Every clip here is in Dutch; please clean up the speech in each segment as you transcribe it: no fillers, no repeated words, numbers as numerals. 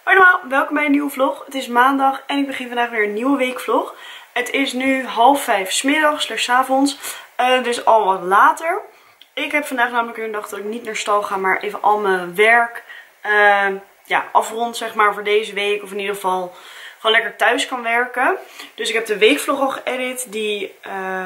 Hoi allemaal, welkom bij een nieuwe vlog. Het is maandag en ik begin vandaag weer een nieuwe weekvlog. Het is nu 4:30 's middags, 's avonds, dus al wat later. Ik heb vandaag namelijk weer een dag dat ik niet naar stal ga, maar even al mijn werk afrond zeg maar voor deze week. Of in ieder geval gewoon lekker thuis kan werken. Dus ik heb de weekvlog al geëdit die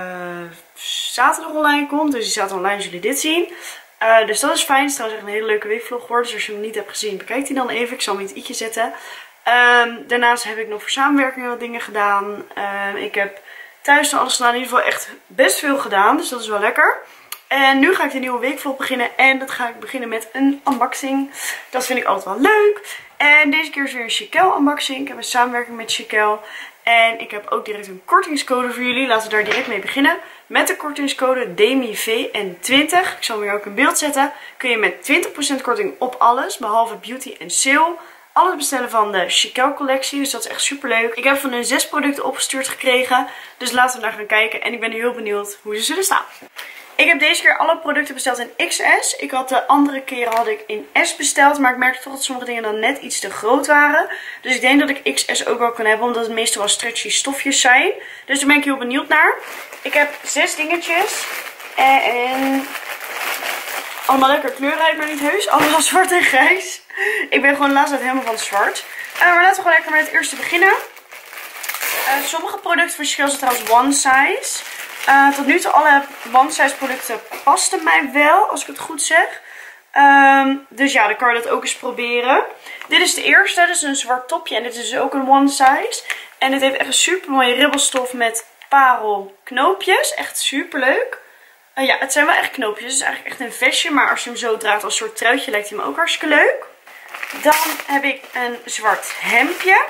zaterdag online komt. Dus die staat online als jullie dit zien. Dus dat is fijn. Het is trouwens echt een hele leuke weekvlog geworden. Dus als je hem niet hebt gezien, bekijk die dan even. Ik zal hem in het i'tje zetten. Daarnaast heb ik nog voor samenwerking wat dingen gedaan. Ik heb thuis alles gedaan. In ieder geval echt best veel gedaan. Dus dat is wel lekker. En nu ga ik de nieuwe weekvlog beginnen. En dat ga ik beginnen met een unboxing. Dat vind ik altijd wel leuk. En deze keer is weer een Chiquelle unboxing. Ik heb een samenwerking met Chiquelle. En ik heb ook direct een kortingscode voor jullie. Laten we daar direct mee beginnen. Met de kortingscode DEMIVN20. Ik zal hem hier ook in beeld zetten. Kun je met 20% korting op alles. Behalve beauty en sale. Alles bestellen van de Chiquelle collectie. Dus dat is echt super leuk. Ik heb van hun 6 producten opgestuurd gekregen. Dus laten we naar gaan kijken. En ik ben heel benieuwd hoe ze zullen staan. Ik heb deze keer alle producten besteld in XS. Ik had de andere keren in S besteld. Maar ik merkte toch dat sommige dingen dan net iets te groot waren. Dus ik denk dat ik XS ook wel kan hebben. Omdat het meestal wel stretchy stofjes zijn. Dus daar ben ik heel benieuwd naar. Ik heb 6 dingetjes. En allemaal lekker kleurrijk, maar niet heus. Allemaal zwart en grijs. Ik ben gewoon de laatste tijd helemaal van het zwart. Maar laten we gewoon lekker met het eerste beginnen. Sommige producten van Chiquelle zijn trouwens one size. Tot nu toe alle one size producten pasten mij wel, als ik het goed zeg. Dus ja, dan kan je dat ook eens proberen. Dit is de eerste, dus een zwart topje. En dit is dus ook een one size. En het heeft echt een super mooie ribbelstof met parelknoopjes. Echt super leuk. Ja, het zijn wel echt knoopjes. Het is eigenlijk echt een vestje. Maar als je hem zo draagt als soort truitje lijkt hij me ook hartstikke leuk. Dan heb ik een zwart hemdje.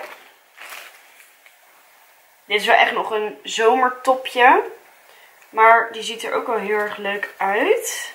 Dit is wel echt nog een zomertopje. Maar die ziet er ook wel heel erg leuk uit.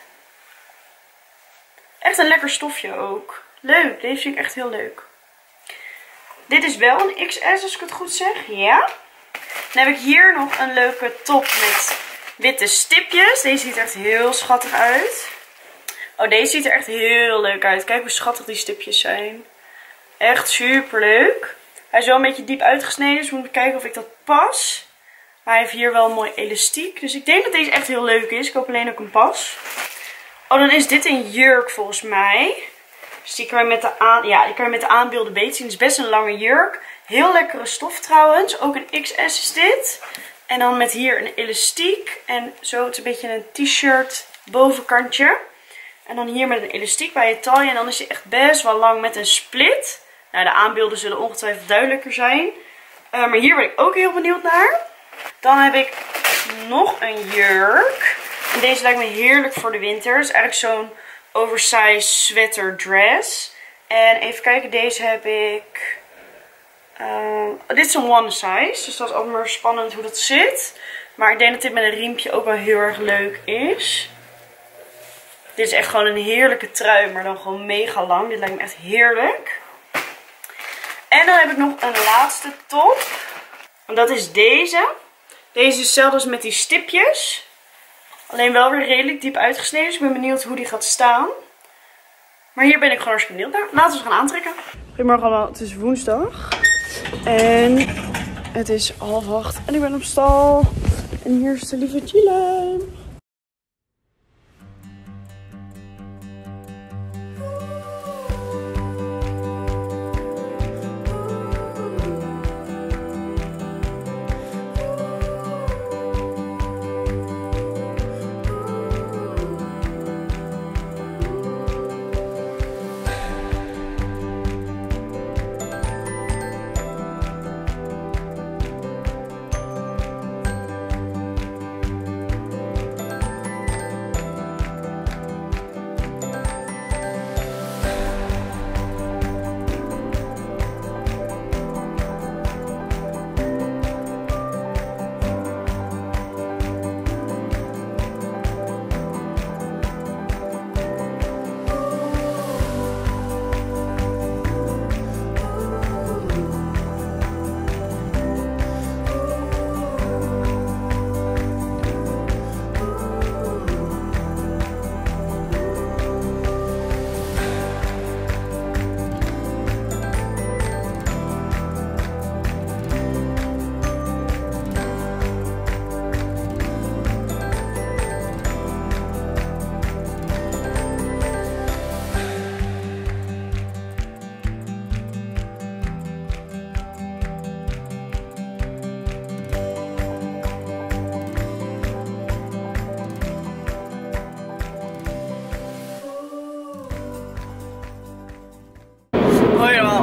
Echt een lekker stofje ook. Leuk, deze vind ik echt heel leuk. Dit is wel een XS als ik het goed zeg. Ja. Dan heb ik hier nog een leuke top met witte stipjes. Deze ziet er echt heel schattig uit. Oh, deze ziet er echt heel leuk uit. Kijk hoe schattig die stipjes zijn. Echt super leuk. Hij is wel een beetje diep uitgesneden. Dus we moeten kijken of ik dat pas. Maar hij heeft hier wel een mooi elastiek. Dus ik denk dat deze echt heel leuk is. Ik hoop alleen ook een pas. Oh, dan is dit een jurk volgens mij. Dus die kan je met de aanbeelden beter zien. Het is best een lange jurk. Heel lekkere stof trouwens. Ook een XS is dit. En dan met hier een elastiek. En zo, het is een beetje een t-shirt bovenkantje. En dan hier met een elastiek bij je taille. En dan is hij echt best wel lang met een split. Nou, de aanbeelden zullen ongetwijfeld duidelijker zijn. Maar hier ben ik ook heel benieuwd naar. Dan heb ik nog een jurk. En deze lijkt me heerlijk voor de winter. Het is eigenlijk zo'n oversized sweater dress. En even kijken, deze heb ik... dit is een one size. Dus dat is altijd maar spannend hoe dat zit. Maar ik denk dat dit met een riempje ook wel heel erg leuk is. Dit is echt gewoon een heerlijke trui, maar dan gewoon mega lang. Dit lijkt me echt heerlijk. En dan heb ik nog een laatste top. En dat is deze. Deze is hetzelfde als met die stipjes. Alleen wel weer redelijk diep uitgesneden. Dus ik ben benieuwd hoe die gaat staan. Maar hier ben ik gewoon hartstikke benieuwd naar. Laten we ze gaan aantrekken. Goedemorgen allemaal. Het is woensdag. En het is 7:30. En ik ben op stal. En hier is de lieve chillen.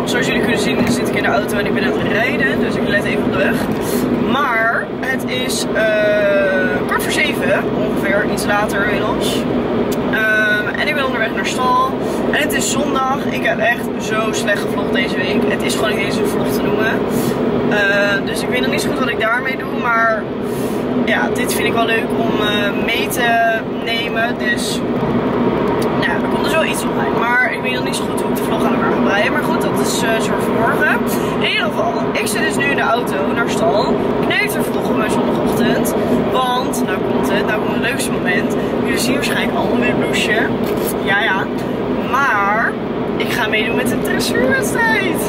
Nou, zoals jullie kunnen zien zit ik in de auto en ik ben aan het rijden. Dus ik let even op de weg. Maar het is 6:15 ongeveer, iets later inmiddels. En ik ben onderweg naar stal. En het is zondag. Ik heb echt zo slecht gevlogd deze week. Het is gewoon niet eens een vlog te noemen. Dus ik weet nog niet zo goed wat ik daarmee doe. Maar ja, dit vind ik wel leuk om mee te nemen. Dus nou, er komt dus wel iets online. Maar ik weet nog niet zo goed hoe ik de vlog aan elkaar ga breien. Maar goed, dat is zo voor morgen. In ieder geval, ik zit dus nu in de auto naar stal. Knijter vlog op mijn zondagochtend. Want, nou komt het leukste moment. Jullie zien waarschijnlijk al mijn blouseje. Ja. Maar ik ga meedoen met de dressuurwedstrijd.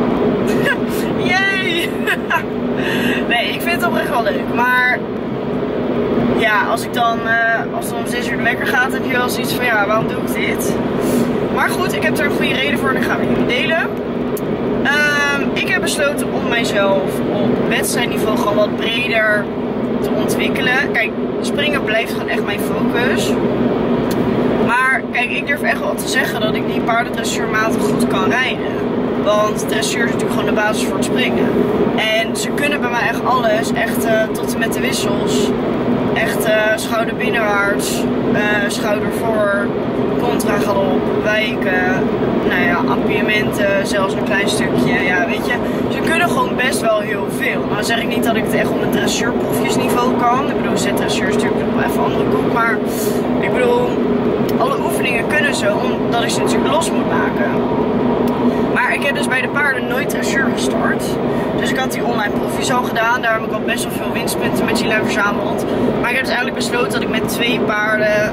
Yay! Nee, ik vind het oprecht wel leuk. Maar ja, als het dan om 6 uur de wekker gaat, heb je wel zoiets van ja, waarom doe ik dit? Maar goed, ik heb er een goede reden voor en ik ga het jullie delen. Ik heb besloten om mijzelf op wedstrijdniveau gewoon wat breder te ontwikkelen. Kijk, springen blijft gewoon echt mijn focus. Maar kijk, ik durf echt wel te zeggen dat ik die paardendressuurmatig goed kan rijden. Want dressuur is natuurlijk gewoon de basis voor het springen. En ze kunnen bij mij echt alles, echt tot en met de wissels. Echt schouder binnenwaarts, schouder voor, contra-galop, wijken, nou ja, appiëmenten, zelfs een klein stukje. Ja, weet je, ze kunnen gewoon best wel heel veel. Nou zeg ik niet dat ik het echt op een dressuurproefjesniveau kan. Ik bedoel, Z-dressuur is natuurlijk nog even een andere koek. Maar ik bedoel, alle oefeningen kunnen ze, omdat ik ze natuurlijk los moet maken. Maar ik heb dus bij de paarden nooit dressuur gestart. Dus ik had die online proefjes al gedaan. Daar heb ik al best wel veel winstpunten met Gilijn verzameld. Maar ik heb dus eigenlijk besloten dat ik met 2 paarden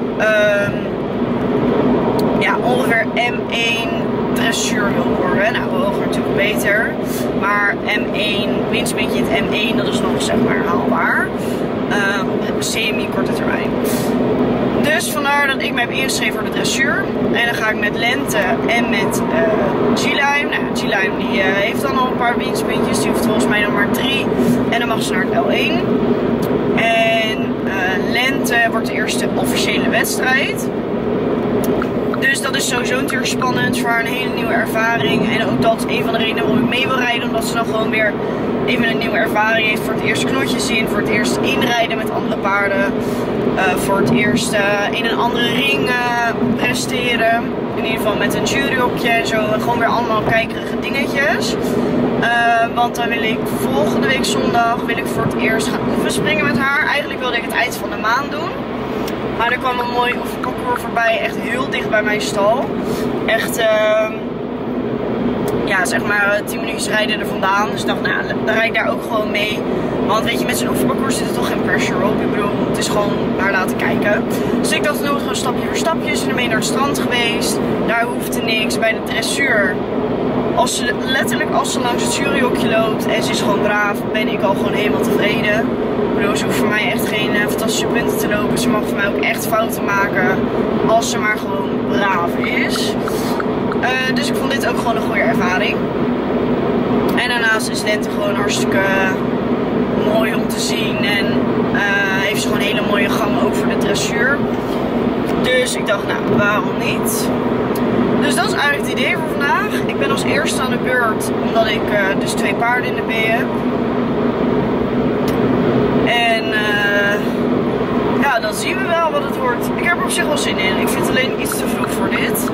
ja, ongeveer M1 dressuur wil worden. Nou, hoger natuurlijk beter. Maar M1, winstpuntje in het M1, dat is nog zeg maar haalbaar. Semi-korte termijn. Dus vandaar dat ik me heb ingeschreven voor de dressuur. En dan ga ik met Lente en met Gilijn. Nou, Gilijn die heeft dan al een paar winstpuntjes. Die hoeft volgens mij nog maar 3. En dan mag ze naar het L1. En Lente wordt de eerste officiële wedstrijd. Dus dat is sowieso natuurlijk spannend. Voor haar een hele nieuwe ervaring. En ook dat is een van de redenen waarom ik mee wil rijden. Omdat ze dan gewoon weer even een nieuwe ervaring heeft. Voor het eerst knotjes zien. Voor het eerst inrijden met andere paarden. Voor het eerst in een andere ring presteren. In ieder geval met een juryhokje en zo. Gewoon weer allemaal kijkerige dingetjes. Want dan wil ik volgende week zondag voor het eerst gaan oefenspringen met haar. Eigenlijk wilde ik het eind van de maand doen. Maar er kwam een mooi oefenparcours voorbij. Echt heel dicht bij mijn stal. Echt ja, zeg maar 10 minuutjes rijden er vandaan. Dus ik dacht, nou, dan rijd ik daar ook gewoon mee. Want weet je, met zo'n oefenparcours zit er toch geen pressure op. Ik bedoel, het is gewoon naar laten kijken. Dus ik dacht, dan doen we gewoon stapje voor stapje. Ze zijn mee naar het strand geweest. Daar hoefde niks. Bij de dressuur, letterlijk als ze langs het juryhokje loopt en ze is gewoon braaf, ben ik al gewoon helemaal tevreden. Ik bedoel, ze hoeft voor mij echt geen fantastische punten te lopen. Ze mag voor mij ook echt fouten maken als ze maar gewoon braaf is. Dus ik vond dit ook gewoon een goede ervaring. En daarnaast is Lente gewoon hartstikke mooi om te zien. En heeft ze gewoon een hele mooie gang ook voor de dressuur. Dus ik dacht, nou, waarom niet? Dus dat is eigenlijk het idee voor vandaag. Ik ben als eerste aan de beurt, omdat ik dus 2 paarden in de B heb. En ja, dan zien we wel wat het wordt. Ik heb er op zich wel zin in. Ik vind het alleen iets te vroeg voor dit.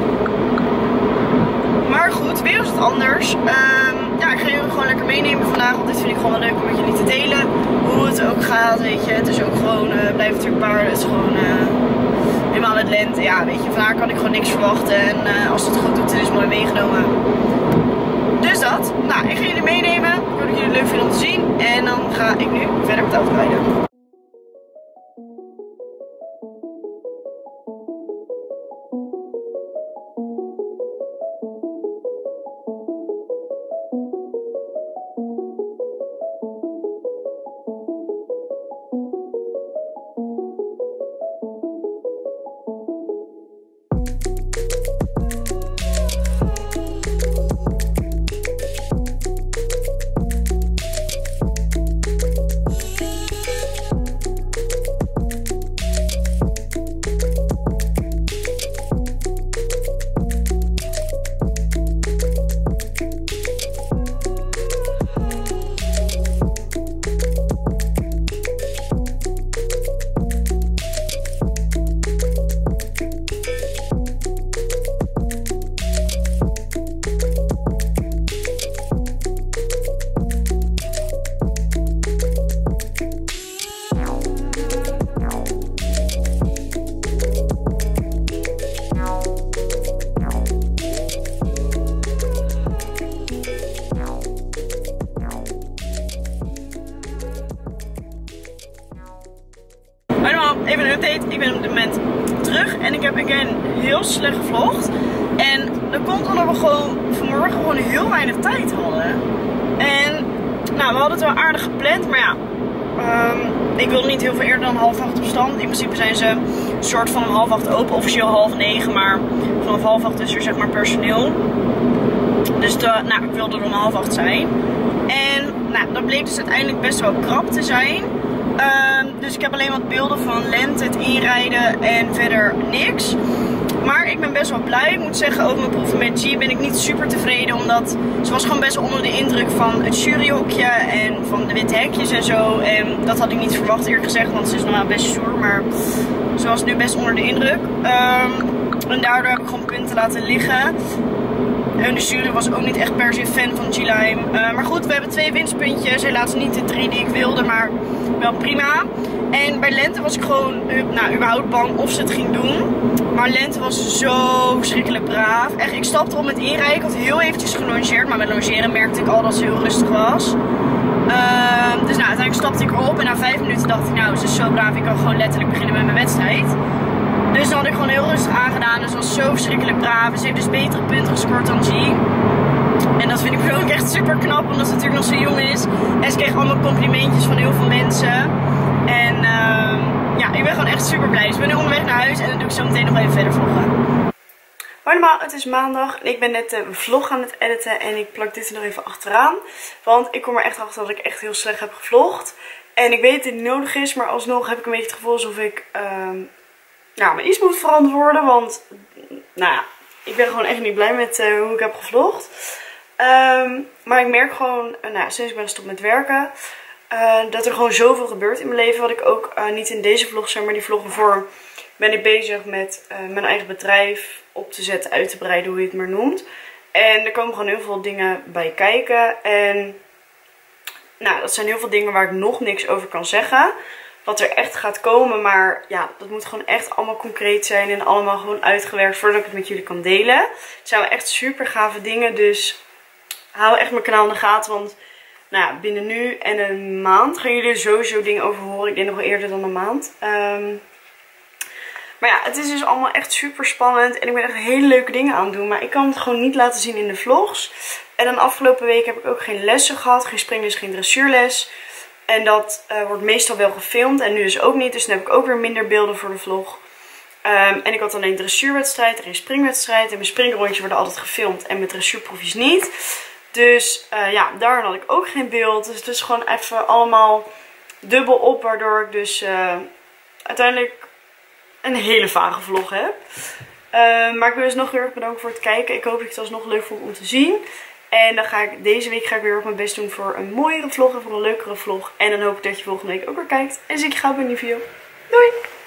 Maar goed, weer is het anders. Ja, ik ga jullie gewoon lekker meenemen vandaag. Want dit vind ik gewoon wel leuk om met jullie te delen. Hoe het ook gaat, weet je. Het is ook gewoon, blijft natuurlijk paarden. Het is gewoon helemaal het lente. Ja, weet je, van haar kan ik gewoon niks verwachten. En als het goed doet, dan is het mooi meegenomen. Dus dat. Nou, ik ga jullie meenemen. Ik hoop dat jullie het leuk vinden om te zien. En dan ga ik nu verder met de auto rijden. even een update. Ik ben op dit moment terug en ik heb again heel slecht gevlogd. En dat komt omdat we gewoon vanmorgen gewoon heel weinig tijd hadden. En nou, we hadden het wel aardig gepland, maar ja, ik wilde niet heel veel eerder dan 7:30 op stand. In principe zijn ze een soort van om 7:30 open, officieel 8:30, maar vanaf 7:30 is er zeg maar personeel. Dus nou, ik wilde er om 7:30 zijn. En nou, dat bleek dus uiteindelijk best wel krap te zijn. Dus ik heb alleen wat beelden van Lente, het inrijden en verder niks. Maar ik ben best wel blij. Ik moet zeggen, over mijn proeven met G ben ik niet super tevreden. Omdat ze was gewoon best wel onder de indruk van het juryhokje en van de witte hekjes en zo. En dat had ik niet verwacht eerlijk gezegd, want ze is normaal best stoer. Maar ze was nu best onder de indruk. En daardoor heb ik gewoon punten laten liggen. En de jury was ook niet echt per se fan van G-Lime. Maar goed, we hebben 2 winstpuntjes. Helaas niet de 3 die ik wilde, maar wel prima. En bij Lente was ik gewoon nou, überhaupt bang of ze het ging doen. Maar Lente was zo verschrikkelijk braaf. Echt, ik stapte op met inrijden. Ik had heel eventjes gelongeerd, maar met longeren merkte ik al dat ze heel rustig was. Dus nou, uiteindelijk stapte ik op en na 5 minuten dacht ik, nou, ze is zo braaf, ik kan gewoon letterlijk beginnen met mijn wedstrijd. Dus dan had ik gewoon heel rustig aangedaan. Dus ze was zo verschrikkelijk braaf. Ze heeft dus betere punten gescoord dan G. En dat vind ik ook echt super knap, omdat ze natuurlijk nog zo jong is. En ze kreeg allemaal complimentjes van heel veel mensen. En ja, ik ben gewoon echt super blij. Dus ik ben nu onderweg naar huis en dan doe ik zo meteen nog even verder vloggen. Maar normaal, het is maandag en ik ben net de vlog aan het editen en ik plak dit er nog even achteraan. Want ik kom er echt achter dat ik echt heel slecht heb gevlogd. En ik weet dat het niet nodig is, maar alsnog heb ik een beetje het gevoel alsof ik nou, me iets moet verantwoorden. Want nou ja, ik ben gewoon echt niet blij met hoe ik heb gevlogd. Maar ik merk gewoon, nou, sinds ik ben gestopt met werken, dat er gewoon zoveel gebeurt in mijn leven. Wat ik ook niet in deze vlog zeg, maar die vlog ervoor ben ik bezig met mijn eigen bedrijf op te zetten, uit te breiden, hoe je het maar noemt. En er komen gewoon heel veel dingen bij kijken. En nou, dat zijn heel veel dingen waar ik nog niks over kan zeggen. Wat er echt gaat komen, maar ja, dat moet gewoon echt allemaal concreet zijn en allemaal gewoon uitgewerkt voordat ik het met jullie kan delen. Het zijn wel echt super gave dingen, dus hou echt mijn kanaal in de gaten, want nou ja, binnen nu en een maand gaan jullie er sowieso dingen over horen. Ik denk nog wel eerder dan een maand. Maar ja, het is dus allemaal echt super spannend en ik ben echt hele leuke dingen aan het doen, maar ik kan het gewoon niet laten zien in de vlogs. En dan afgelopen week heb ik ook geen lessen gehad, geen springles, geen dressuurles. En dat wordt meestal wel gefilmd en nu dus ook niet. Dus dan heb ik ook weer minder beelden voor de vlog. En ik had alleen dressuurwedstrijd en geen springwedstrijd. En mijn springrondjes worden altijd gefilmd en mijn dressuurproefjes niet. Dus ja, daar had ik ook geen beeld. Dus het is gewoon even allemaal dubbel op. Waardoor ik dus uiteindelijk een hele vage vlog heb. Maar ik wil dus nog heel erg bedanken voor het kijken. Ik hoop dat je het alsnog leuk vond om te zien. En dan ga ik deze week weer op mijn best doen voor een mooiere vlog en voor een leukere vlog. En dan hoop ik dat je volgende week ook weer kijkt. En zie ik je gauw bij een nieuwe video. Doei!